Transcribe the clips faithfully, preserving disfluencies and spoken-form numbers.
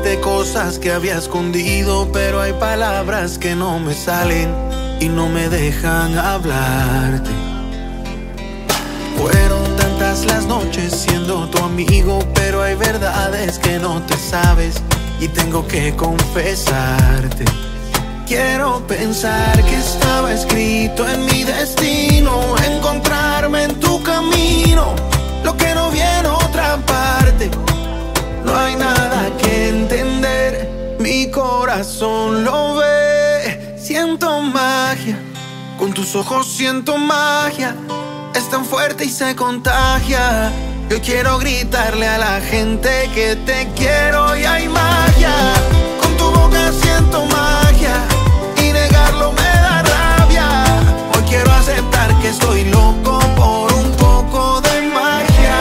decirte cosas que había escondido, pero hay palabras que no me salen y no me dejan hablarte. Fueron tantas las noches siendo tu amigo, pero hay verdades que no te sabes y tengo que confesarte. Quiero pensar que estaba escrito en mi destino, encontrarme en tu camino, lo que no vi en otra parte. No hay nada que entender, mi corazón lo ve. Siento magia, con tus ojos siento magia. Es tan fuerte y se contagia. Yo quiero gritarle a la gente que te quiero y hay magia. Con tu boca siento magia y negarlo me da rabia. Hoy quiero aceptar que estoy loco por un poco de magia.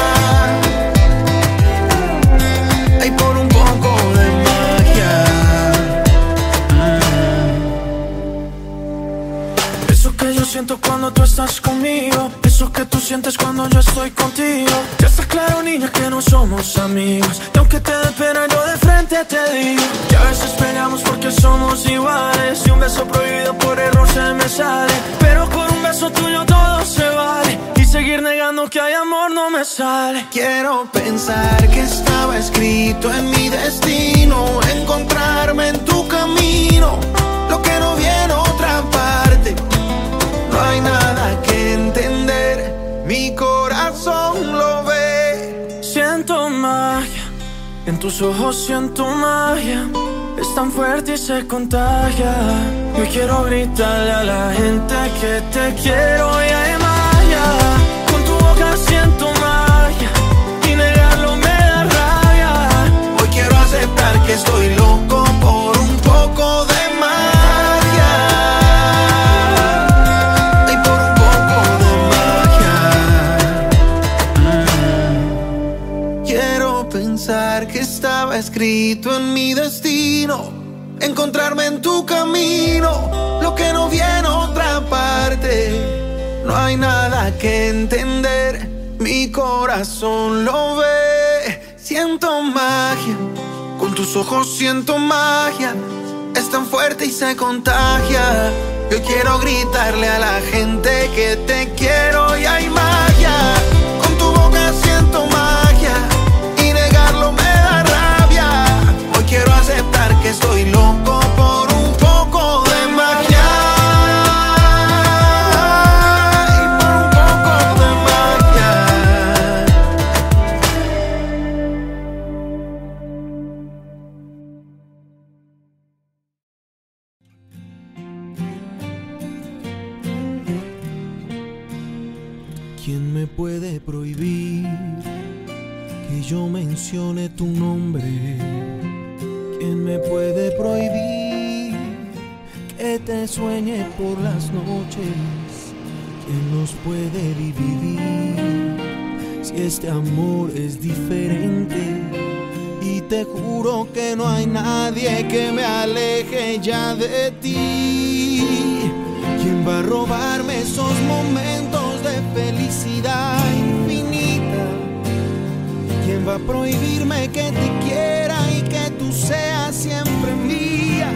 Ay, por un poco de magia. mm. Eso que yo siento cuando tú estás conmigo, eso que tú sientes cuando yo estoy contigo. Ya está claro, niña, que no somos amigos, y aunque te dé pena yo de frente te digo que a veces peleamos porque somos iguales, y un beso prohibido por error se me sale, pero con un beso tuyo todo se vale, y seguir negando que hay amor no me sale. Quiero pensar que estaba escrito en mi destino, encontrarme en tu camino, lo que no vi en otra parte. No hay nada que entender, mi corazón lo ve. Siento magia, en tus ojos siento magia. Es tan fuerte y se contagia. Yo quiero gritarle a la gente que te quiero y hay magia. Con tu boca siento magia y negarlo me da rabia. Hoy quiero aceptar que estoy loco por un poco de magia. Y por un poco de magia. mm. Quiero pensar que estaba escrito en mi destino, encontrarme en tu camino, lo que no vi en otra parte. No hay nada que entender, mi corazón lo ve. Siento magia, con tus ojos siento magia. Es tan fuerte y se contagia. Yo quiero gritarle a la gente que te quiero y hay magia. Con tu boca siento magia y negarlo me da rabia. Hoy quiero aceptar que estoy loco por un poco de magia. Y por un poco de magia. ¿Quién me puede prohibir que yo mencione tu nombre? ¿Quién me puede prohibir que te sueñe por las noches? ¿Quién nos puede dividir si este amor es diferente? Y te juro que no hay nadie que me aleje ya de ti. ¿Quién va a robarme esos momentos de felicidad infinita? ¿Quién va a prohibirme que te quiera y que tú seas siempre mía?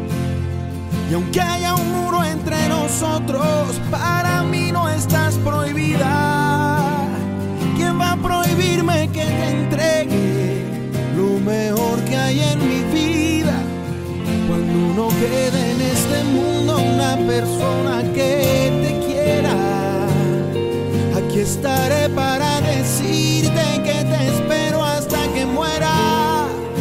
Y aunque haya un muro entre nosotros, para mí no estás prohibida. ¿Quién va a prohibirme que te entregue lo mejor que hay en mi vida? Cuando no quede en este mundo una persona que te quiera, aquí estaré para decirte que te espero hasta que muera.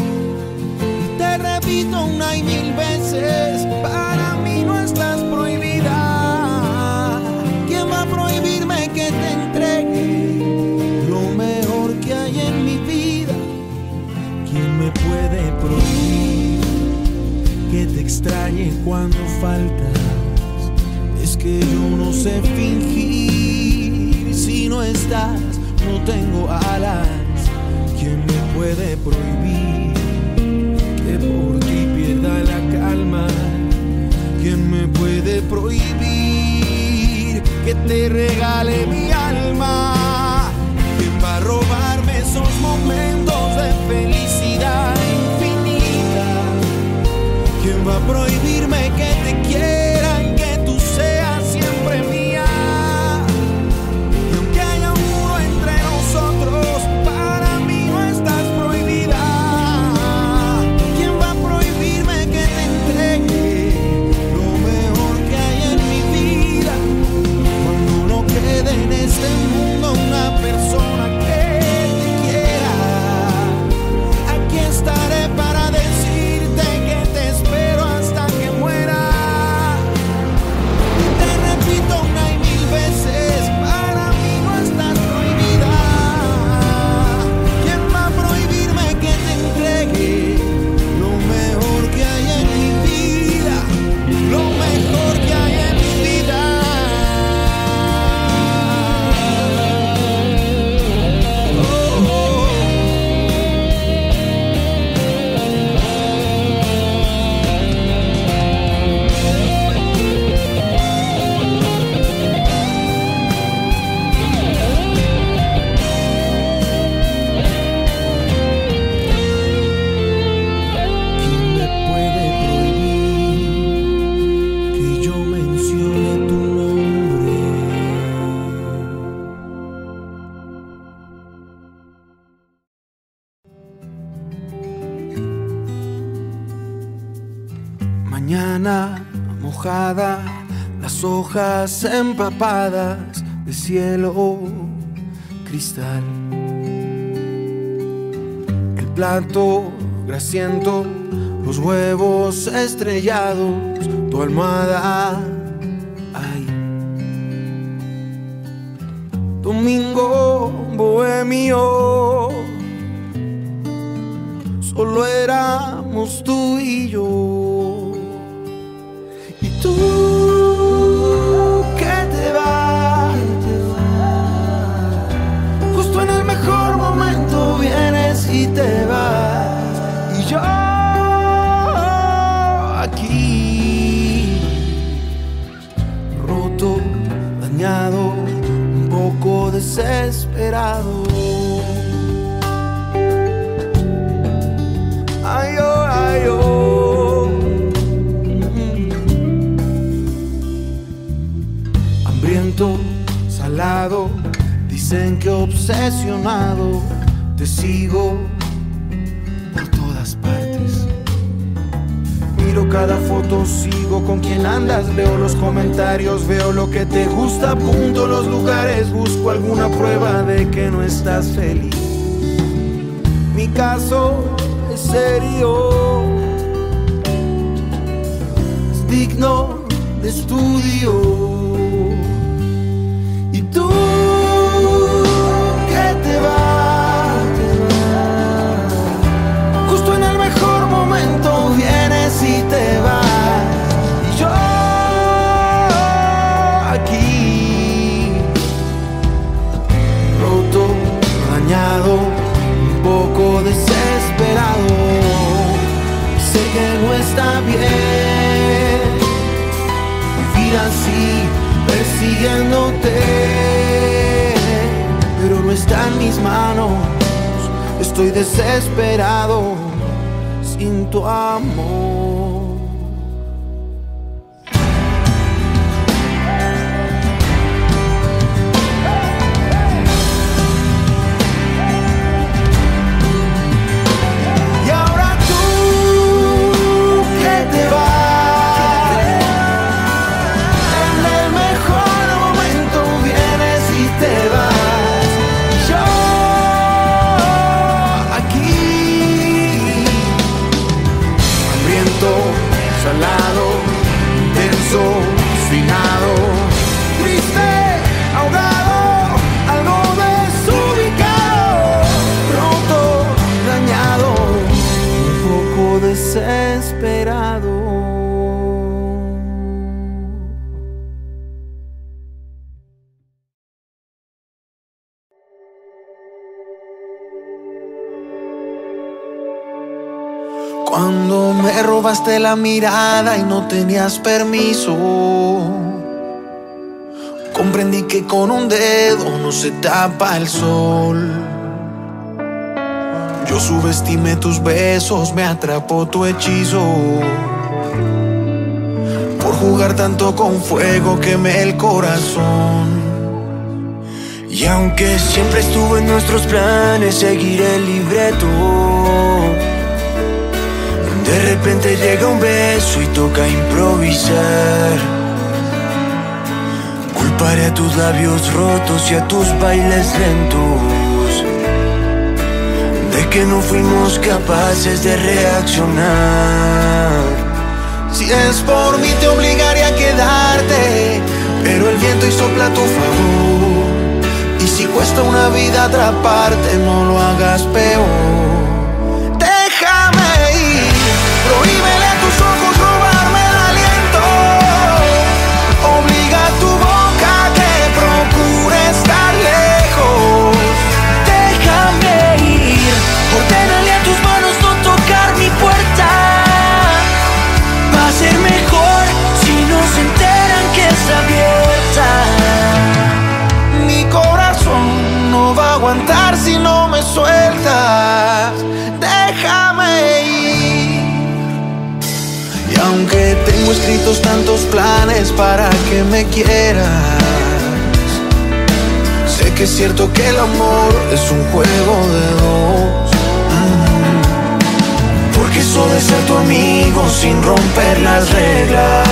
Y te repito una y mil veces, para mí no estás prohibida. ¿Quién va a prohibirme que te entregue lo mejor que hay en mi vida? ¿Quién me puede prohibir que te extrañe cuando faltas? Es que yo no sé fingir, si no estás no tengo alas. ¿Quién me puede prohibir que por ti pierda la calma? ¿Quién me puede prohibir que te regale mi alma? ¿Quién va a robarme esos momentos de felicidad infinita? mañana mojada, las hojas empapadas de cielo cristal. El plato grasiento, los huevos estrellados, tu almohada ahí. Domingo bohemio, solo éramos tú y yo. Y tú que te vas, justo en el mejor momento vienes y te vas. Y yo aquí, roto, dañado, un poco desesperado. Ay, oh, ay, oh. Hambriento, salado, dicen que obsesionado, te sigo por todas partes. Miro cada foto, sigo con quien andas, leo los comentarios, veo lo que te gusta, apunto los lugares, busco alguna prueba de que no estás feliz. Mi caso es serio, es digno de estudio. Y tú que te vas, justo en el mejor momento vienes y te vas. Y yo aquí, roto, dañado, un poco desesperado. Sé que no está bien vivir así, persiguiéndote, pero no está en mis manos. Estoy desesperado sin tu amor. Y ahora tú que te vas, en el mejor momento vienes y te vas. Y yo aquí, hambriento, salado, intenso, finado, triste, ahogado, algo desubicado, roto, dañado, un poco desesperado. Cuando me robaste la mirada y no tenías permiso, comprendí que con un dedo no se tapa el sol. Yo subestimé tus besos, me atrapó tu hechizo. Por jugar tanto con fuego quemé el corazón. Y aunque siempre estuvo en nuestros planes seguir el libreto, de repente llega un beso y toca improvisar. Culparé a tus labios rotos y a tus bailes lentos de que no fuimos capaces de reaccionar. Si es por mí te obligaré a quedarte, pero el viento y sopla a tu favor. Y si cuesta una vida atraparte, no lo hagas peor. Prohíbele a tus ojos robarme el aliento. Obliga a tu boca a que procure estar lejos. Déjame ir. Ordénale a tus manos no tocar mi puerta. Va a ser mejor si no se enteran que está abierta. Mi corazón no va a aguantar si no me sueltas. Déjame ir. Y aunque tengo escritos tantos planes para que me quieras, sé que es cierto que el amor es un juego de dos. mm. Porque eso de ser tu amigo sin romper las reglas.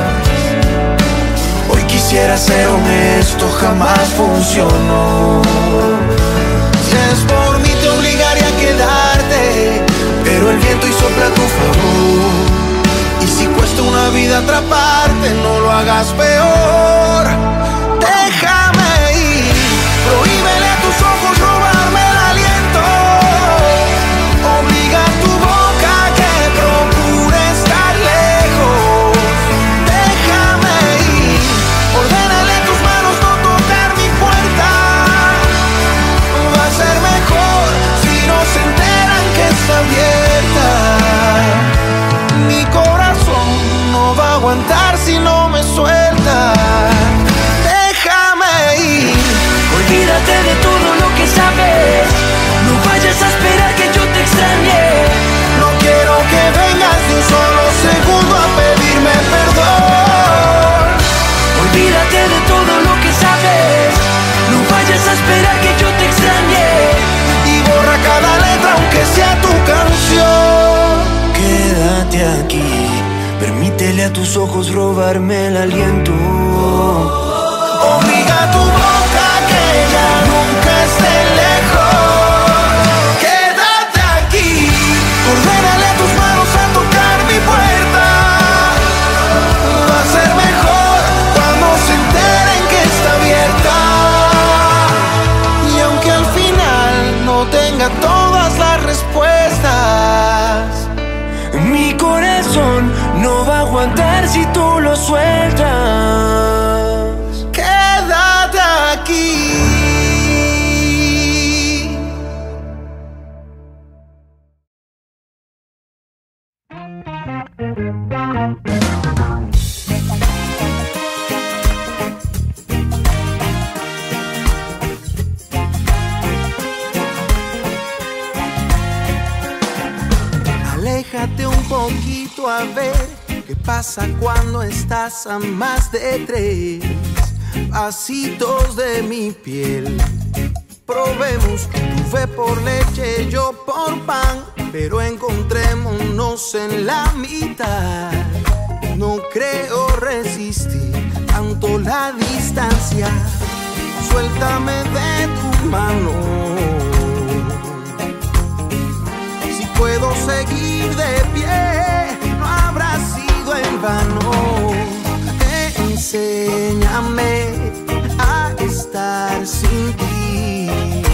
Hoy quisiera ser honesto, jamás funcionó. Si es por mí te obligaría a quedarte, pero el viento y sopla a tu favor. Y si cuesta una vida atraparte, no lo hagas peor. Déjame ir, prohíbele a tus ojos robarme el aliento. Obliga a tu boca a que procure estar lejos. Déjame ir, ordénale a tus manos no tocar mi puerta. Va a ser mejor si no se enteran que está abierta. Mi corazón no va a aguantar si no me suelta. Déjame ir. Olvídate de todo lo que sabes. No vayas a esperar que yo te extrañe. No quiero que vengas de un solo segundo a pedirme perdón. Olvídate de todo lo que sabes. No vayas a esperar que yo te extrañe. Y borra cada letra aunque sea tu canción. Quédate aquí, permítele a tus ojos robarme el aliento. Obliga a tu boca que ya nunca esté lejos. Quédate aquí, ordénale a tus manos a tocar mi puerta. Va a ser mejor cuando se enteren que está abierta. Y aunque al final no tenga todas las respuestas, mi corazón no va a aguantar si tú lo sueltas. Quédate aquí. Aléjate un poquito a ver qué pasa cuando estás a más de tres pasitos de mi piel. Probemos, tú ve por leche, yo por pan, pero encontrémonos en la mitad. No creo resistir tanto la distancia. Suéltame de tu mano. Si puedo seguir de pie, no habrá sido en vano. Enséñame a estar sin ti.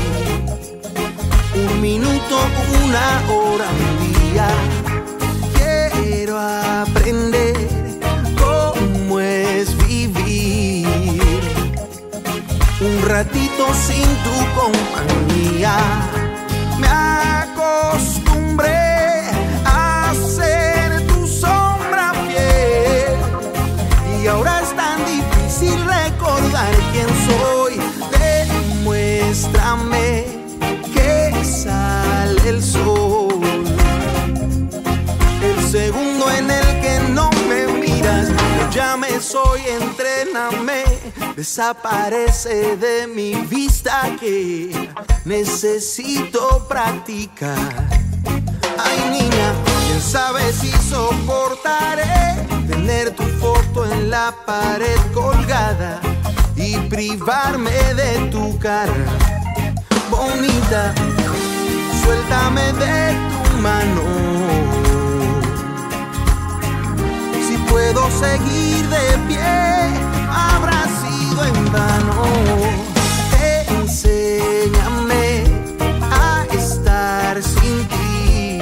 Un minuto, una hora, un día. Quiero aprender cómo es vivir un ratito sin tu compañía. Me acostumbré a ser tu sombra fiel y ahora es tan difícil recordar quién soy. Demuéstrame que sale el sol. El segundo en el que no me miras, yo ya me soy, entréname. Desaparece de mi vista que necesito practicar. Ay niña, quién sabe si soportaré tener tu foto en la pared colgada y privarme de tu cara bonita. Suéltame de tu mano. Si puedo seguir de pie, habrá sido en vano. Enséñame a estar sin ti.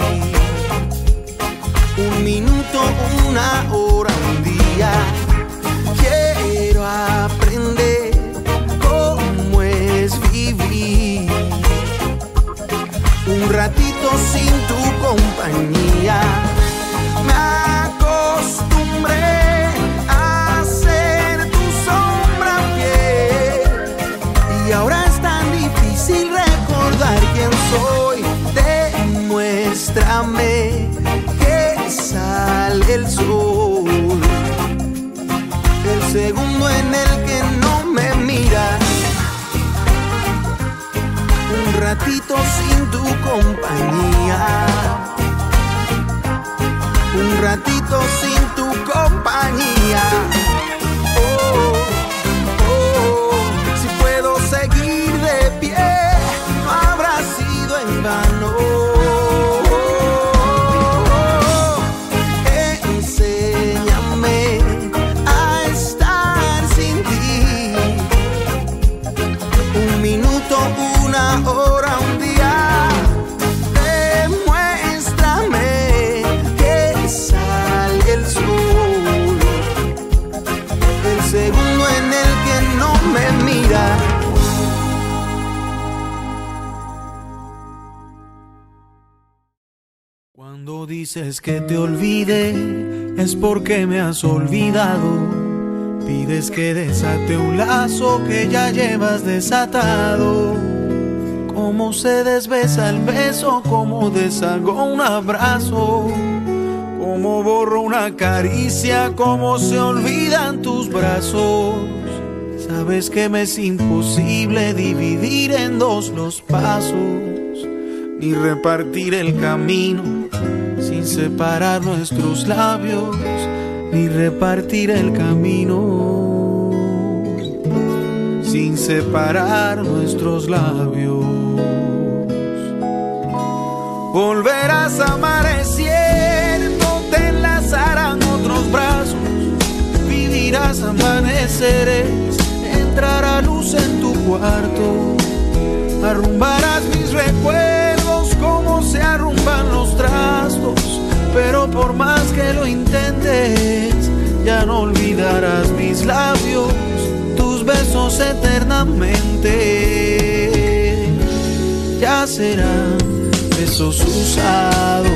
Un minuto, una hora, un día. Quiero aprender cómo es vivir un ratito sin tu compañía. Me acostumbré a ser tu sombra fiel y ahora es tan difícil recordar quién soy. Demuéstrame que sale el sol. El segundo en el que no me miras, un ratito sin tu compañía. un ratito sin tu compañía. Oh, oh, si puedo seguir de pie, no habrá sido en vano. Enséñame a estar sin ti, un minuto, una hora, un día. Demuéstrame que sale el sol, el segundo en el que no me mira. Cuando dices que te olvide, es porque me has olvidado. Pides que desate un lazo que ya llevas desatado. Cómo se desbesa el beso, cómo deshago un abrazo, cómo borro una caricia, cómo se olvidan tus brazos. Sabes que me es imposible dividir en dos los pasos, ni repartir el camino sin separar nuestros labios, ni repartir el camino sin separar nuestros labios. Volverás a amanecer, no te enlazarán otros brazos, vivirás amaneceres, entrará luz en tu cuarto, arrumbarás mis recuerdos como se arrumban los trastos, pero por más que lo intentes, ya no olvidarás mis labios, tus besos eternamente. Ya serán besos usados.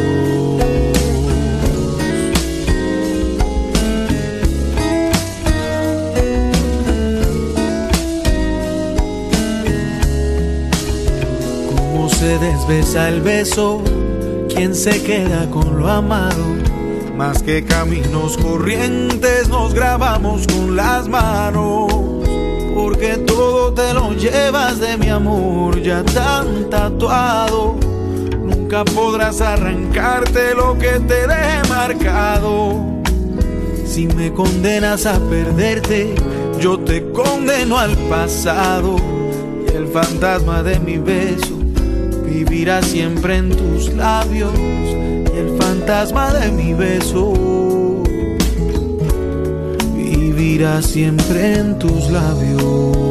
Cómo se desbesa el beso, quién se queda con lo amado. Más que caminos corrientes nos grabamos con las manos, porque todo te lo llevas de mi amor ya tan tatuado. Nunca podrás arrancarte lo que te deje marcado. Si me condenas a perderte, yo te condeno al pasado, y el fantasma de mi beso vivirá siempre en tus labios, y el fantasma de mi beso vivirá siempre en tus labios.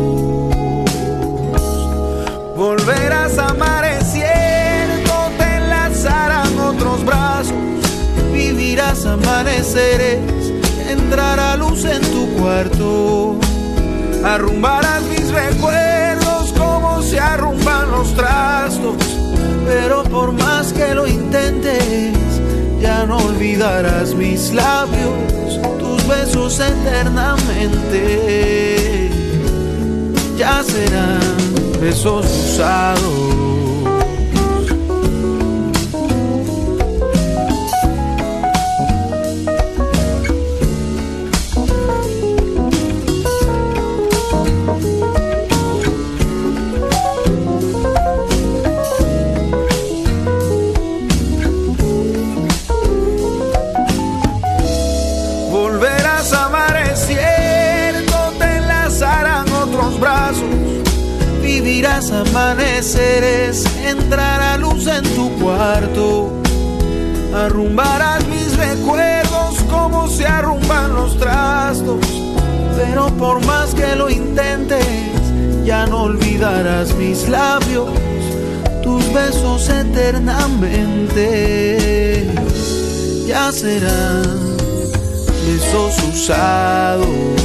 Volverás a amanecer, no te enlazarán otros brazos, vivirás amaneceres, entrará luz en tu cuarto, arrumbarás mis recuerdos como se arrumban los trastos, pero por más que lo intentes, ya no olvidarás mis labios, tus besos eternamente. Ya serán besos usados. Vivirás amaneceres, entrará luz en tu cuarto, arrumbarás mis recuerdos como se arrumban los trastos, pero por más que lo intentes, ya no olvidarás mis labios, tus besos eternamente. Ya serán besos usados.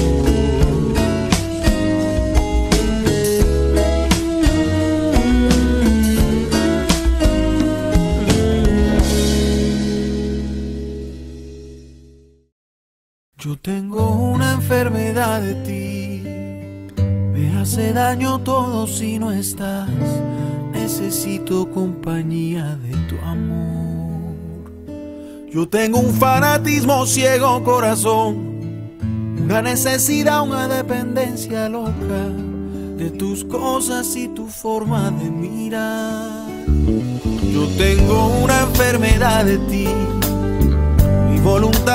Yo tengo una enfermedad de ti, me hace daño todo si no estás, necesito compañía de tu amor. Yo tengo un fanatismo ciego, corazón, una necesidad, una dependencia loca de tus cosas y tu forma de mirar. Yo tengo una enfermedad de ti, mi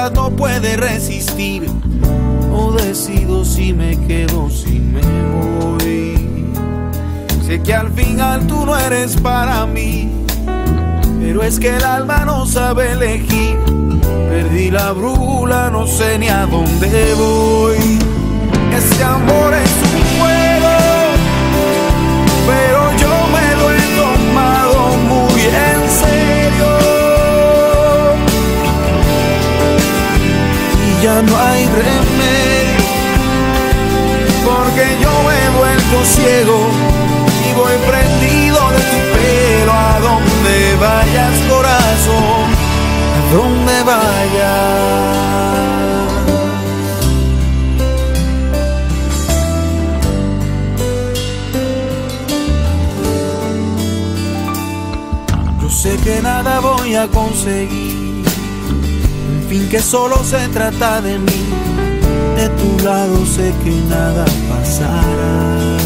verdad no puede resistir. No decido si me quedo o si me voy. Sé que al final tú no eres para mí, pero es que el alma no sabe elegir. Perdí la brújula, no sé ni a dónde voy. Este amor es un juego, pero yo me lo he tomado muy en serio. Y ya no hay remedio, porque yo me he vuelto ciego y voy prendido de tu pelo. A donde vayas, corazón, a donde vayas. Sé que nada voy a conseguir, en fin, que solo se trata de mí. De tu lado sé que nada pasará.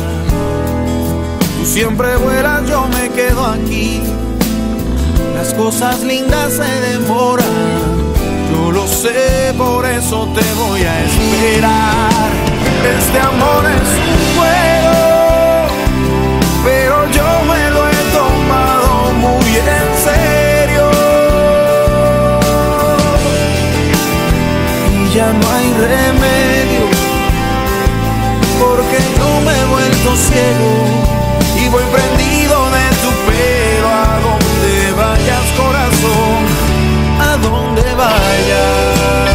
Tú siempre vuelas, yo me quedo aquí. Las cosas lindas se demoran, yo lo sé, por eso te voy a esperar. Este amor es un juego, pero yo me lo he tomado muy en serio. Y ya no hay remedio, porque yo me he vuelto ciego y voy prendido de tu pelo. A donde vayas, corazón, a donde vayas.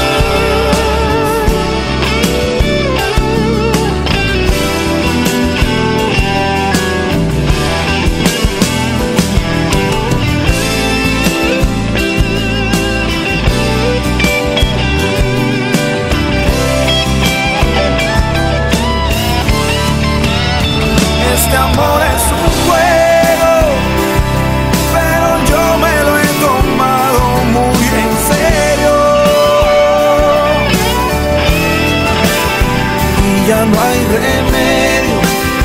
Este amor es un juego, pero yo me lo he tomado muy en serio. Y ya no hay remedio,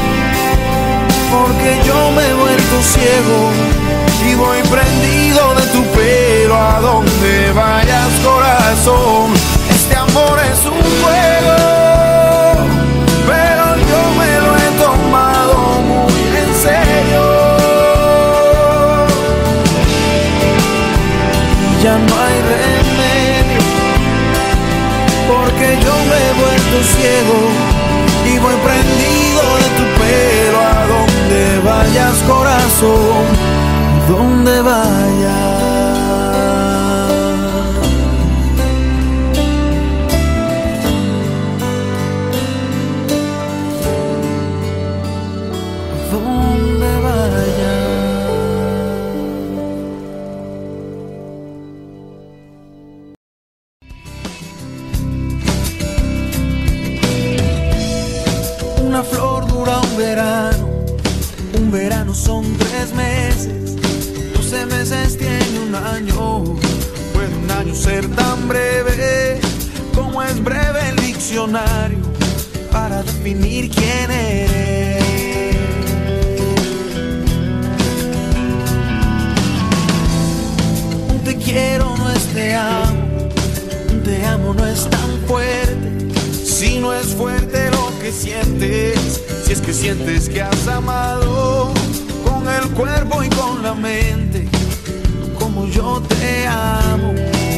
porque yo me he vuelto ciego y voy prendido de tu pelo. A donde vayas, corazón, este amor es un juego, pero yo me lo he tomado muy en serio. Y ya no hay remedio, porque yo me he vuelto ciego y voy prendido de tu pelo. A donde vayas, corazón, a donde vayas. Una flor dura un verano, un verano son tres meses, doce meses tiene un año. Puede un año ser tan breve como es breve el diccionario para definir quién eres. Un te quiero no es te amo, un te amo no es tan fuerte. Si no es fuerte lo que sientes, si es que sientes que has amado con el cuerpo y con la mente, como yo te amo.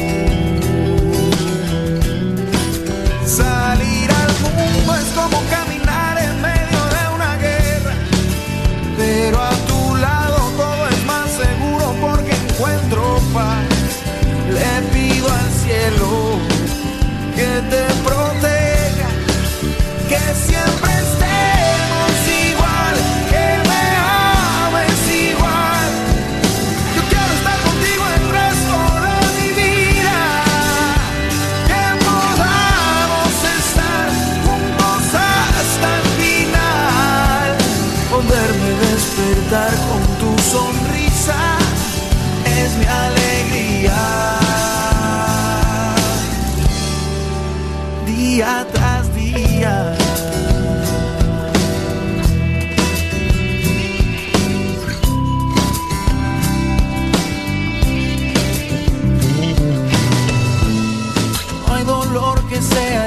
Salir al mundo es como caminar en medio de una guerra, pero a tu lado todo es más seguro porque encuentro paz. Le pido al cielo que te proteja, que siempre estemos igual, que me ames igual. Yo quiero estar contigo el resto de mi vida.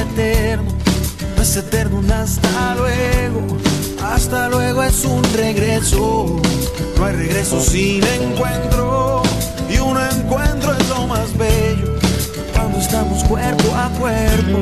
eterno, no es eterno un hasta luego. Hasta luego es un regreso, no hay regreso sin encuentro. Y un encuentro es lo más bello, cuando estamos cuerpo a cuerpo.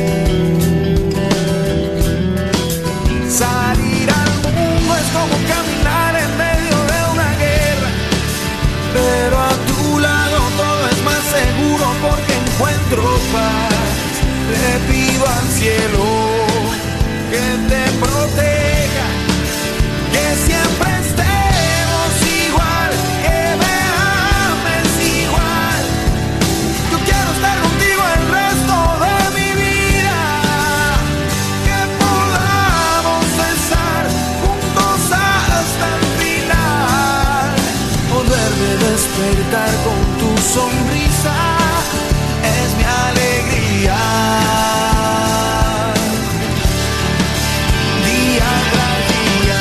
Salir al mundo es como caminar en medio de una guerra, pero a tu lado todo es más seguro porque encuentro paz. Le pido al cielo que te proteja, que siempre estemos igual, que me ames igual. Yo quiero estar contigo el resto de mi vida, que podamos estar juntos hasta el final. Poderme despertar con tu sonrisa es mi alegría. Día tras día.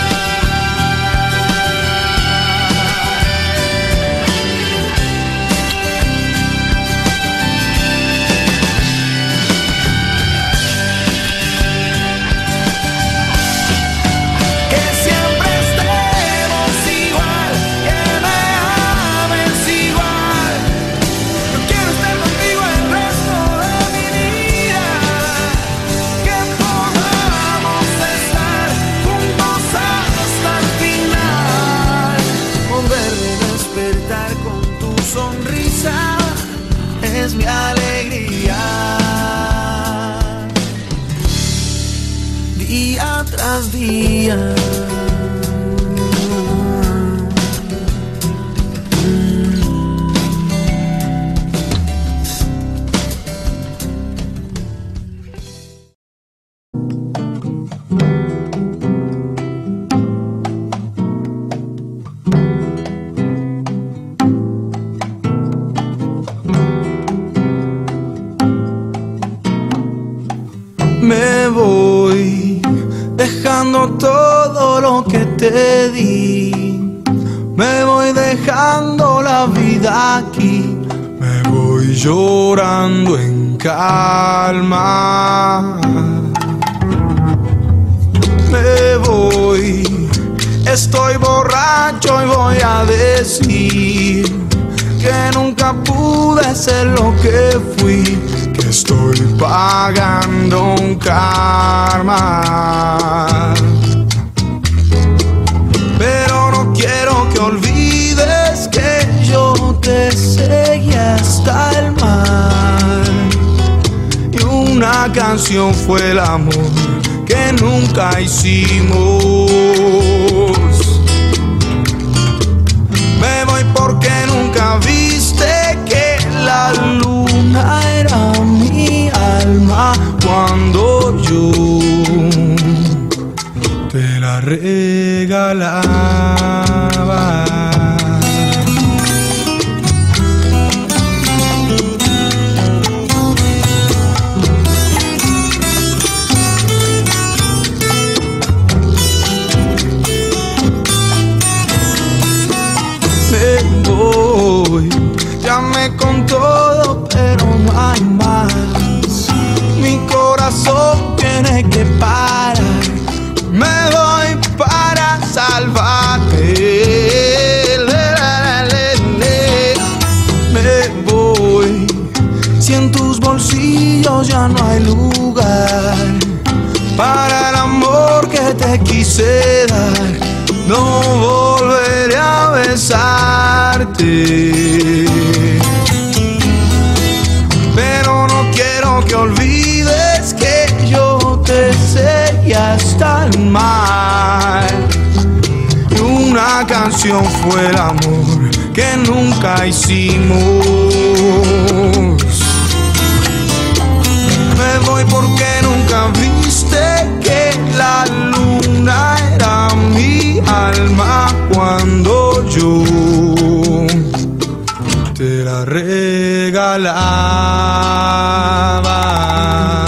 Que siempre estemos igual, que me ames igual. Yo quiero estar contigo el resto de mi vida, que podamos estar juntos hasta el final. Poderme despertar con tu sonrisa es mi alegría. Día tras día. Me voy dejando todo lo que te di. Me voy dejando la vida aquí. Me voy llorando en calma. Me voy, estoy borracho y voy a decir que nunca pude ser lo que fui, que estoy pagando un karma. Pero no quiero que olvides que yo te seguí hasta el mar. Y una canción fue el amor que nunca hicimos. Me voy porque nunca viste que la luna era mi alma cuando yo te la regalaba. Me voy, llamé con todo, pero no hay más. Mi corazón tiene que parar. Me voy para salvarte. Me voy, si en tus bolsillos ya no hay lugar para el amor que te quise dar. No volveré a besarte, pero no quiero que olvides que yo te seguí hasta el mar. Y una canción fue el amor que nunca hicimos. Me voy porque nunca viste que la luna era mi alma cuando yo te la regalaba.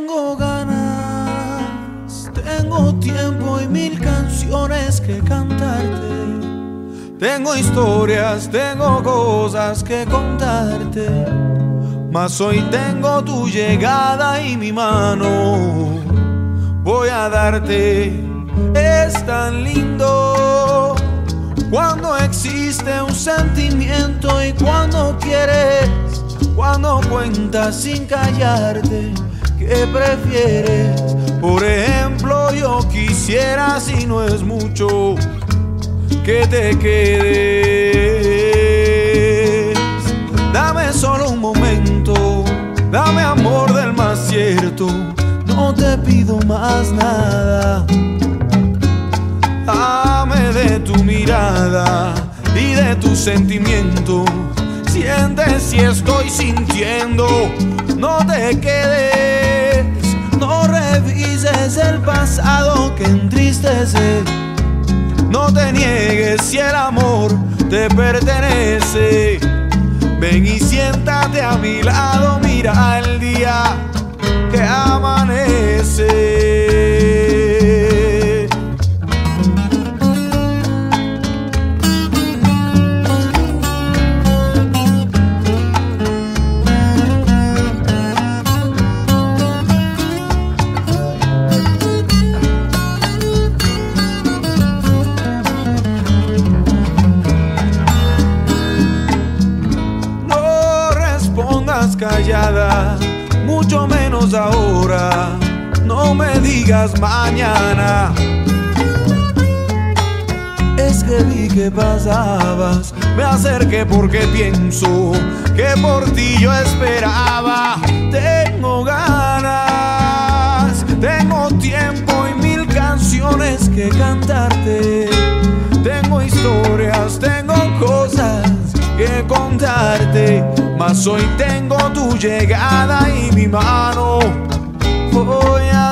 Tengo ganas, tengo tiempo y mil canciones que cantarte. Tengo historias, tengo cosas que contarte. Mas hoy tengo tu llegada y mi mano voy a darte. Es tan lindo cuando existe un sentimiento y cuando quieres, cuando cuentas sin callarte. ¿Qué prefieres? Por ejemplo, yo quisiera, si no es mucho, que te quedes. Dame solo un momento, dame amor del más cierto. No te pido más nada. Dame de tu mirada y de tu sentimiento. Siente si estoy sintiendo. No te quedes, no revises el pasado que entristece. No te niegues si el amor te pertenece. Ven y siéntate a mi lado, mira el día que amanece. Callada, mucho menos ahora. No me digas mañana. Es que vi que pasabas, me acerqué porque pienso que por ti yo esperaba. Tengo ganas, tengo tiempo y mil canciones que cantarte. Tengo historias, tengo cosas que contarte. Mas hoy tengo tu llegada y mi mano voy a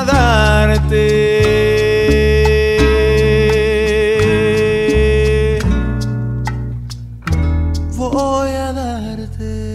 darte. Voy a darte.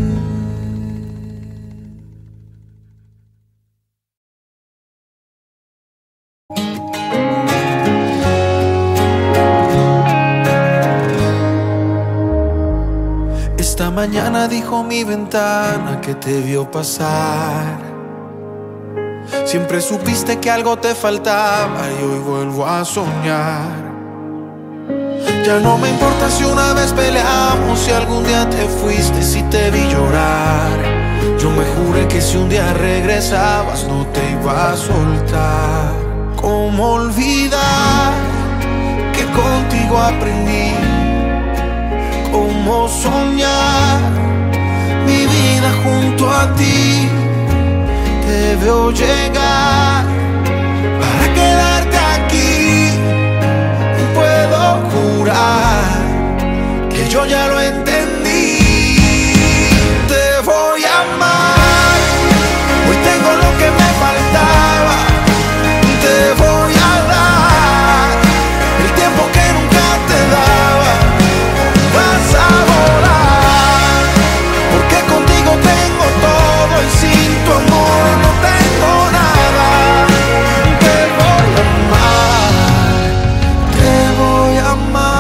Esta mañana dijo mi ventana que te vio pasar. Siempre supiste que algo te faltaba y hoy vuelvo a soñar. Ya no me importa si una vez peleamos, si algún día te fuiste, si te vi llorar. Yo me juré que si un día regresabas no te iba a soltar. ¿Cómo olvidar que contigo aprendí? ¿Cómo soñar mi vida junto a ti? Te veo llegar para quedarte aquí. Puedo jurar que yo ya lo entendí. Te voy a amar, hoy tengo lo que me faltaba. Te voy a dar el tiempo que nunca te daba. Vas a volar, porque contigo tengo todo y sin tu amor no tengo nada. Te voy a amar, te voy a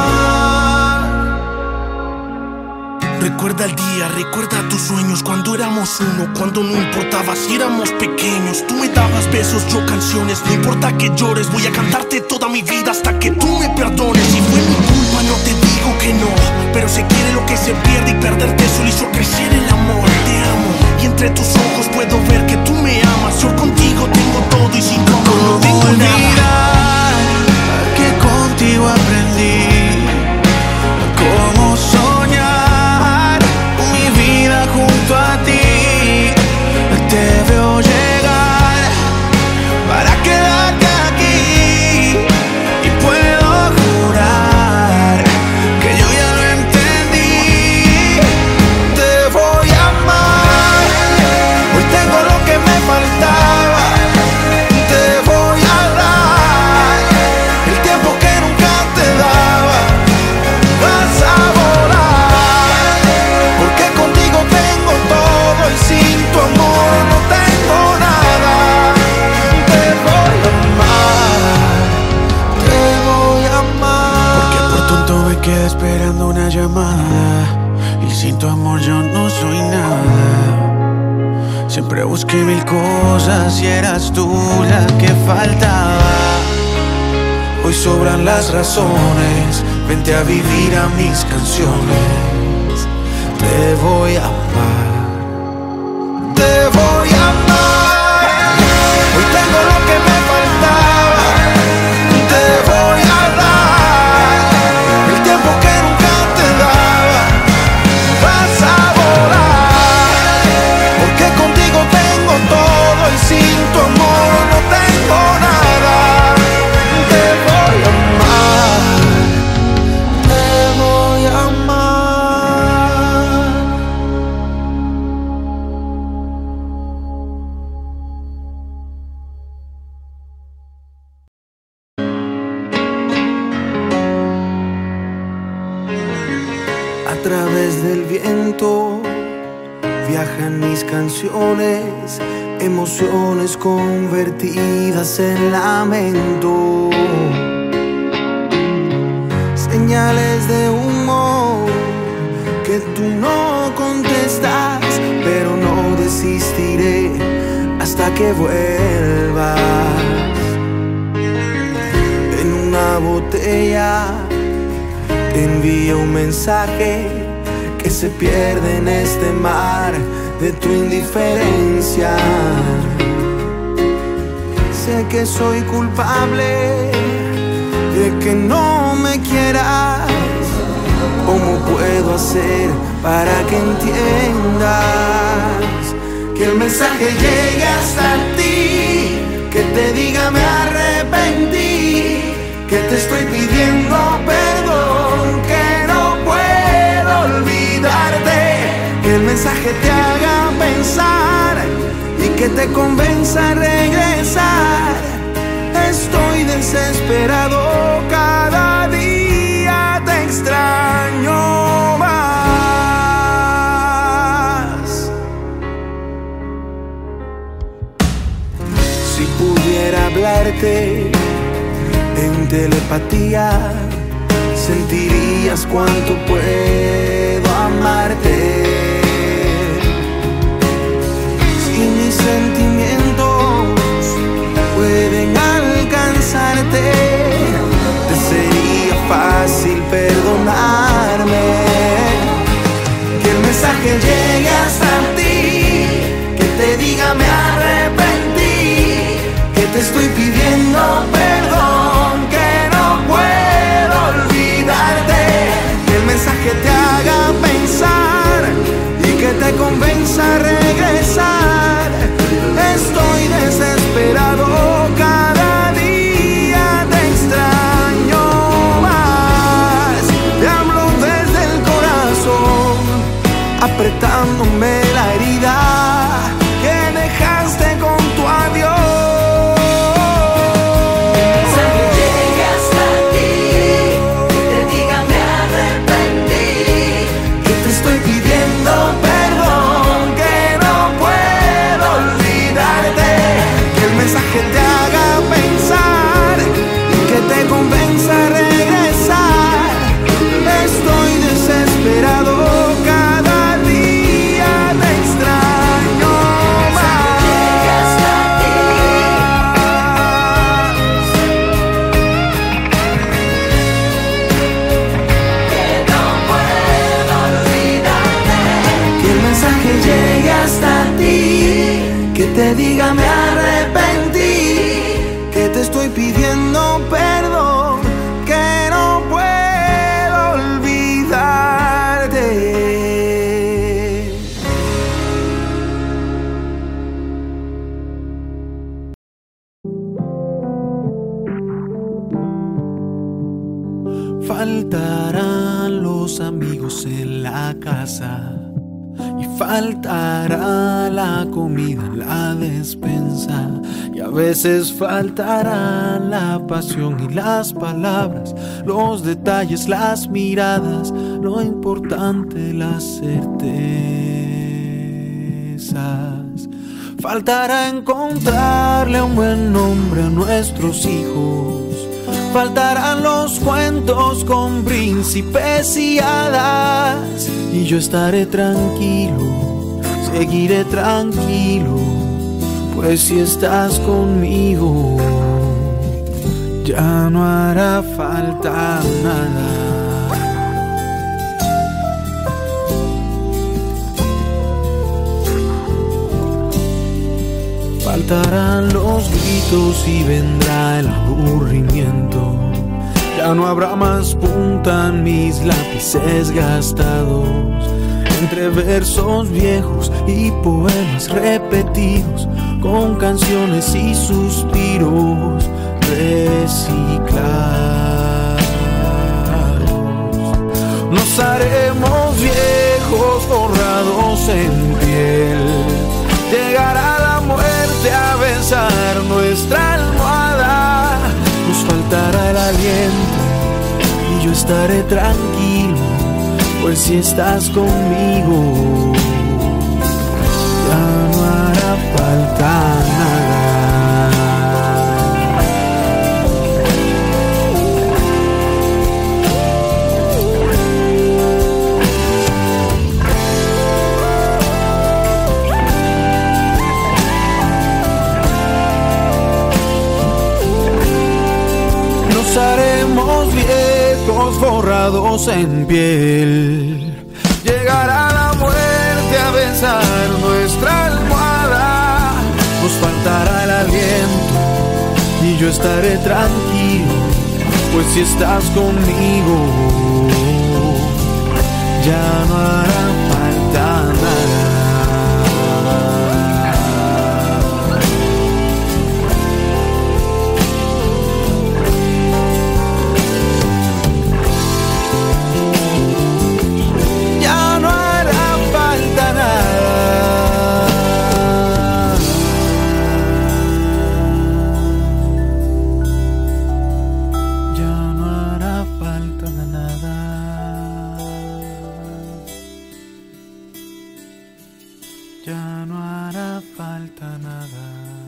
amar. Recuerda el día, recuerda tus sueños, cuando éramos uno, cuando no importaba si éramos pequeños. Tú me dabas besos, yo canciones, no importa que llores, voy a cantarte toda mi vida hasta que tú me perdones. Si fue mi culpa no te digo que no, pero se quiere lo que se pierde y perderte solo hizo crecer el amor. Te amo y entre tus ojos puedo ver que tú me amas. Yo contigo tengo todo y sin tu amor no tengo nada. Que contigo aprendí cómo soñar mi vida junto a ti. Te veo llegar para quedarte aquí y puedo jurar que yo ya lo entendí. Te voy a amar, Siempre busqué mil cosas y eras tú la que faltaba. Hoy sobran las razones, vente a vivir a mis canciones. Te voy a amar, te voy a amar. Hoy tengo lo que me faltaba, te voy a dar el tiempo que nunca te daba. Vas a volar, porque contigo tengo todo y sin tu amor no tengo nada. Te voy a amar, te voy a amar. A través del viento viajan mis canciones, emociones convertidas en lamento, señales de humo que tú no contestas, pero no desistiré hasta que vuelvas. En una botella te envío un mensaje que se pierde en este mar de tu indiferencia. Sé que soy culpable de que no me quieras. ¿Cómo puedo hacer para que entiendas que el mensaje llegue hasta ti? Que te diga me arrepentí, que te estoy pidiendo perdón, que no puedo olvidarte. Que el mensaje te haga pensar y que te convenza a regresar. Estoy desesperado, cada día te extraño más. Si pudiera hablarte en telepatía, sentirías cuánto puedo amarte. Si mis sentimientos pueden alcanzarte, te sería fácil perdonarme. Que el mensaje llegue hasta ti, que te diga me arrepentí, que te estoy pidiendo perdón, que no puedo olvidarte. Que el mensaje te haga pensar y que te convenza a regresar. Estoy desesperado, cada día te extraño más. Te hablo desde el corazón, apretándome la herida que dejaste con tu adiós. Que te haga pensar y que te convenza a regresar. Estoy desesperado, cada día te extraño más. Que no puedo olvidarte. Que el mensaje llegue hasta ti, que te diga me arrepentí, que te estoy pidiendo perdón, que no puedo olvidarte. Faltarán los amigos en la casa y faltará la comida en la despensa, y a veces faltará la pasión y las palabras, los detalles, las miradas, lo importante, las certezas. Faltará encontrarle un buen nombre a nuestros hijos. Faltarán los cuentos con príncipes y hadas, y yo estaré tranquilo seguiré tranquilo, pues si estás conmigo ya no hará falta nada. Faltarán los gritos y vendrá el aburrimiento. Ya no habrá más punta en mis lápices gastados, entre versos viejos y poemas repetidos, con canciones y suspiros reciclados. Nos haremos viejos forrados en piel. Llegará la muerte a besar nuestra almohada. Nos faltará el aliento y yo estaré tranquilo, pues si estás conmigo ya no hará falta nada. Nos haremos viejos forrados en piel. Llegará la muerte a besar nuestra almohada. Nos faltará el aliento y yo estaré tranquilo, pues si estás conmigo ya no hará falta nada. Ya no hará falta nada.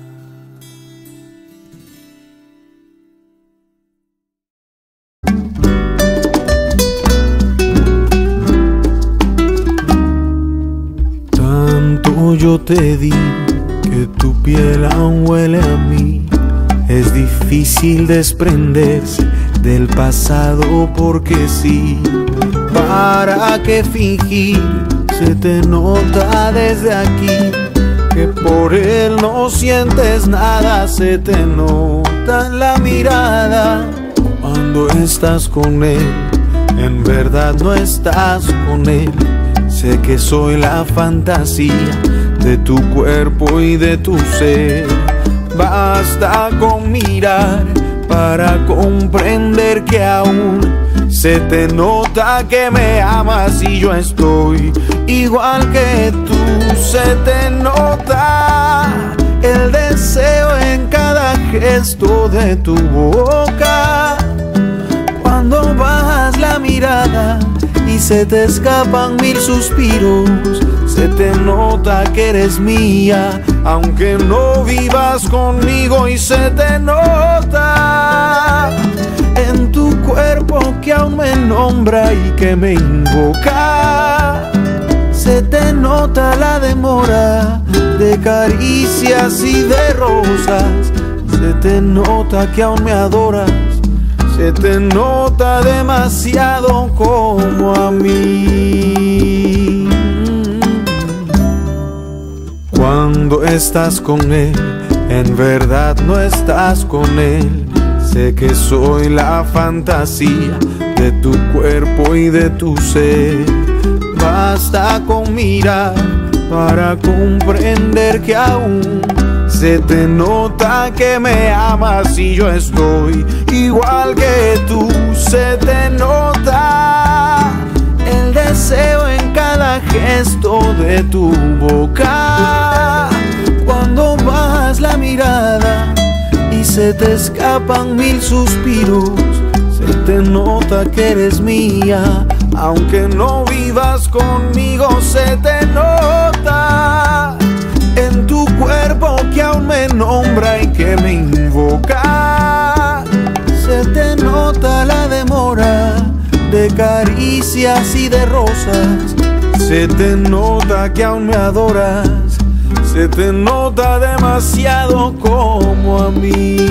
Tanto yo te di que tu piel aún huele a mí. Es difícil desprenderse del pasado porque sí. ¿Para qué fingir? Se te nota desde aquí que por él no sientes nada. Se te nota en la mirada cuando estás con él. En verdad no estás con él. Sé que soy la fantasía de tu cuerpo y de tu ser. Basta con mirar para comprender que aún se te nota que me amas y yo estoy igual que tú. Se te nota el deseo en cada gesto de tu boca. Cuando bajas la mirada y se te escapan mil suspiros, se te nota que eres mía, aunque no vivas conmigo. Y se te nota en tu cuerpo que aún me nombra y que me invoca. Se te nota la demora de caricias y de rosas. Se te nota que aún me adoras. Se te nota demasiado como a mí. Cuando estás con él, en verdad no estás con él. Sé que soy la fantasía de tu cuerpo y de tu ser. Basta con mirar para comprender que aún se te nota que me amas y yo estoy igual que tú. Se te nota el deseo en cada gesto de tu boca. Cuando bajas la mirada y se te escapan mil suspiros, se te nota que eres mía, aunque no vivas conmigo. Se te nota en tu cuerpo que aún me nombra y que me invoca. Se te nota la demora de caricias y de rosas. Se te nota que aún me adoras, se te nota demasiado como a mí.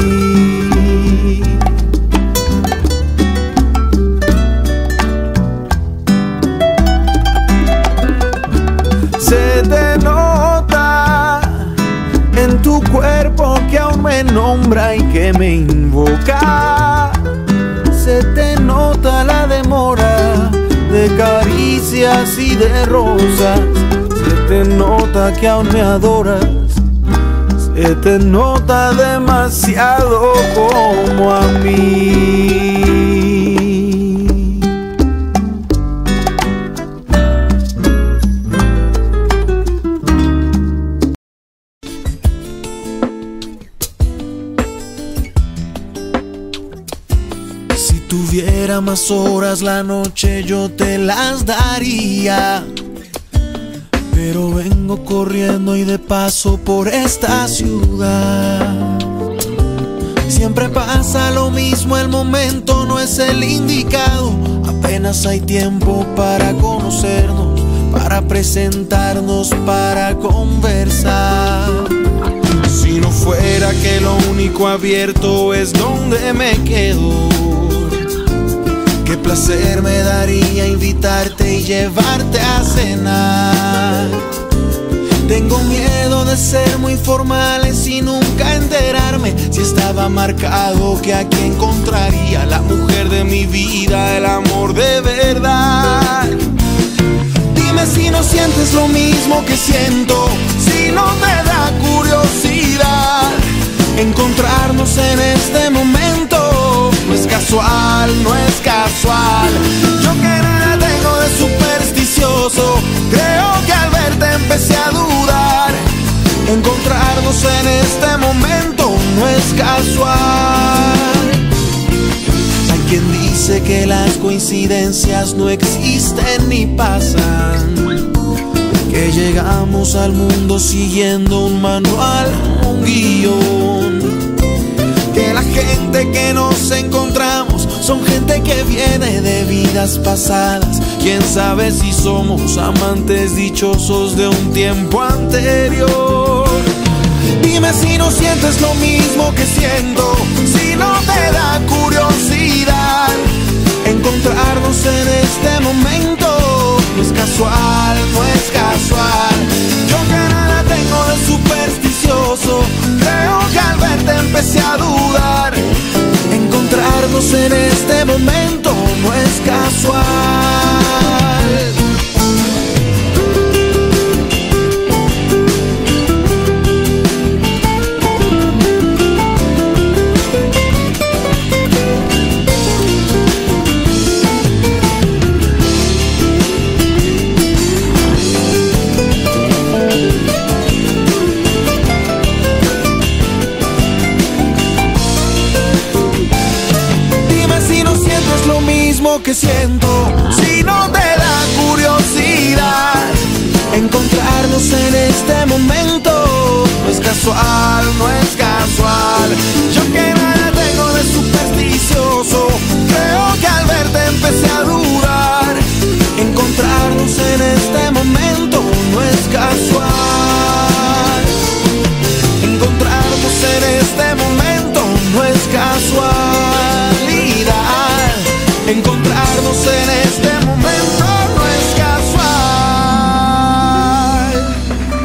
Se te nota en tu cuerpo que aún me nombra y que me invoca. Se te nota la demora de caricias y de rosas. Se te nota que aún me adoras, se te nota demasiado como a mí. Si tuviera más horas la noche yo te las daría, pero vengo corriendo y de paso por esta ciudad. Siempre pasa lo mismo, el momento no es el indicado. Apenas hay tiempo para conocernos, para presentarnos, para conversar. Si no fuera que lo único abierto es donde me quedo, qué placer me daría invitarte y llevarte a cenar. Tengo miedo de ser muy formales y nunca enterarme si estaba marcado que aquí encontraría la mujer de mi vida, el amor de verdad. Dime si no sientes lo mismo que siento, si no te da curiosidad encontrarnos en este momento. No es casual, no es casual. Yo que nada tengo de supersticioso, creo que al verte empecé a dudar. Encontrarnos en este momento no es casual. Hay quien dice que las coincidencias no existen ni pasan, que llegamos al mundo siguiendo un manual, un guión, que la gente que nos encontramos son gente que viene de vidas pasadas. Quién sabe si somos amantes dichosos de un tiempo anterior. Dime si no sientes lo mismo que siento, si no te da curiosidad encontrarnos en este momento. No es casual, no es casual. Yo que nada tengo de supersticioso, creo que al verte empecé a dudar. Encontrarnos en este momento no es casual. Que siento, si no te da curiosidad encontrarnos en este momento. No es casual, no es casual. Yo que nada tengo de supersticioso, creo que al verte empecé a dudar. Encontrarnos en este momento no es casual. Encontrarnos en este momento no es casualidad. Encontrarnos en este momento no es casual.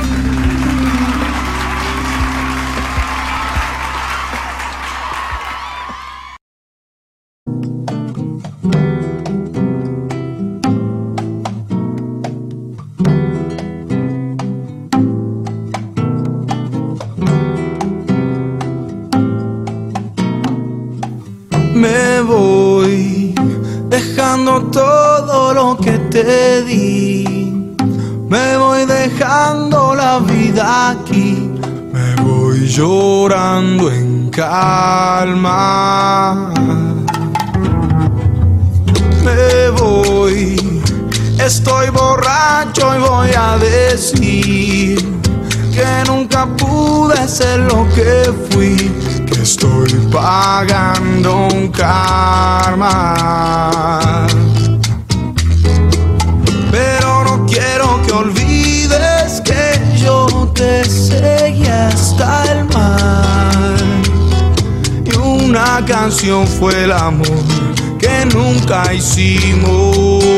Me voy dejando todo lo que te di, me voy dejando la vida aquí, me voy llorando en calma. Me voy, estoy borracho y voy a decir que nunca pude ser lo que fui, que estoy pagando un karma. Pero no quiero canción fue el amor que nunca hicimos.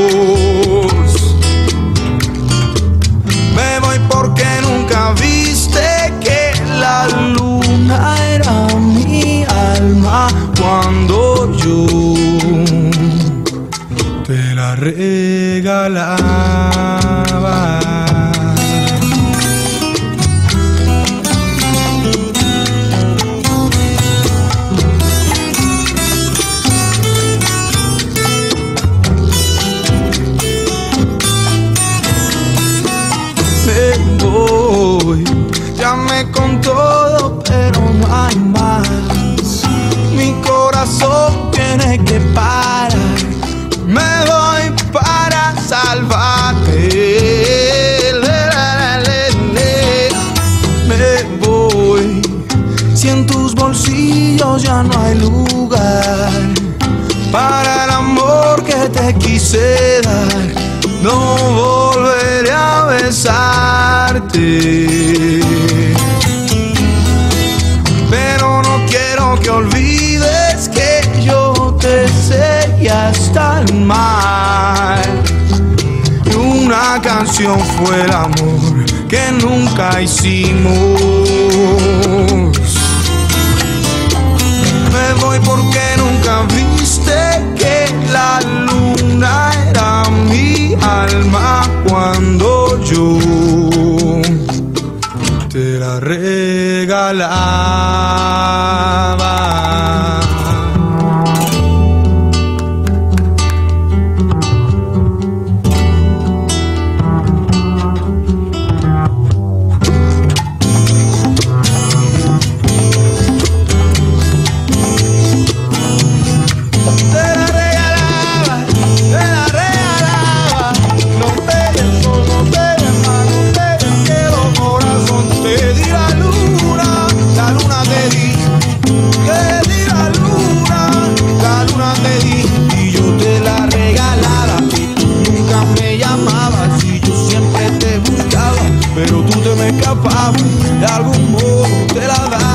Me voy porque nunca viste que la luna era mi alma cuando yo te la regalaba. Me voy, llamé con todo, pero no hay más. Mi corazón tiene que parar. Me voy para salvarte. Me voy, si en tus bolsillos ya no hay lugar para el amor que te quise dar. No volveré a besarte, pero no quiero que olvides que yo te seguí hasta el mar. Y una canción fue el amor que nunca hicimos. Me voy porque nunca viste que la luna era mi alma cuando yo te la regalaba. Pero tú te me escapabas, de algún modo te la das.